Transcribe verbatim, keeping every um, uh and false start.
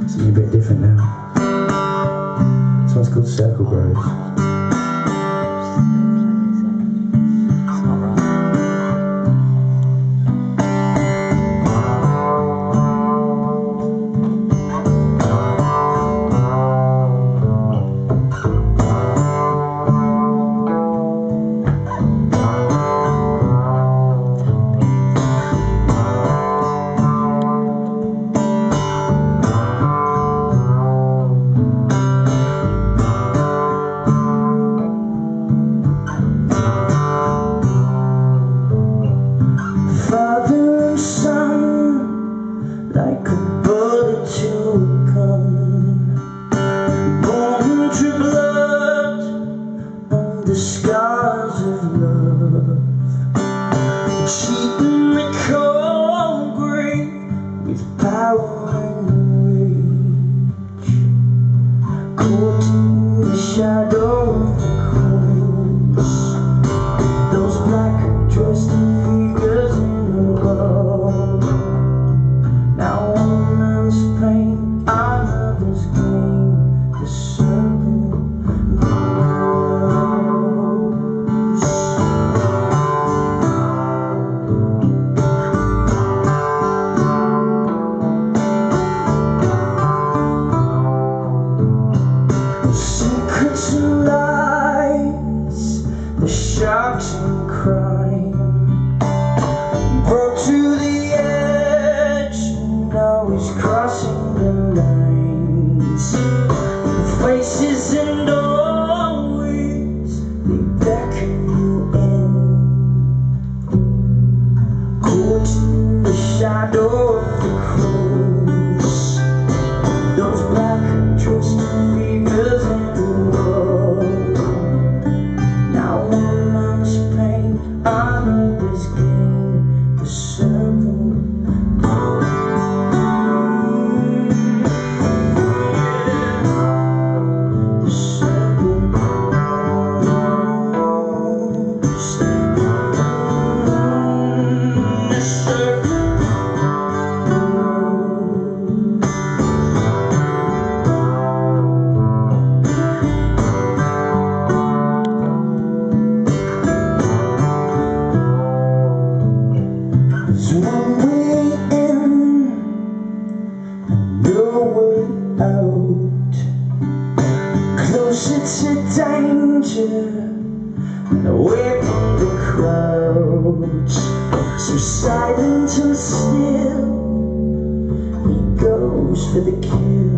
Something a bit different now. This one's called Circle Groves. It's not right. Father and son, like a bullet to a gun, born to blood under scars of love, cheating the cold grave with power and rage, caught in the shadow of the cross, those black dressed figures in the world. Now one man's pain, another's gain, the circle grows. Secrets and lies, the sharks and crime, brought to the edge, now he's crossing the lines. The faces and always, they beckon you in, caught in the shadow of the crows, those black dressed figures in the world. Now one man's pain, another's gain, the circle grows. The circle grows. The circle grows. There's one way in and no way out, closer to danger and away from the crowds. So silent and still, he goes for the kill.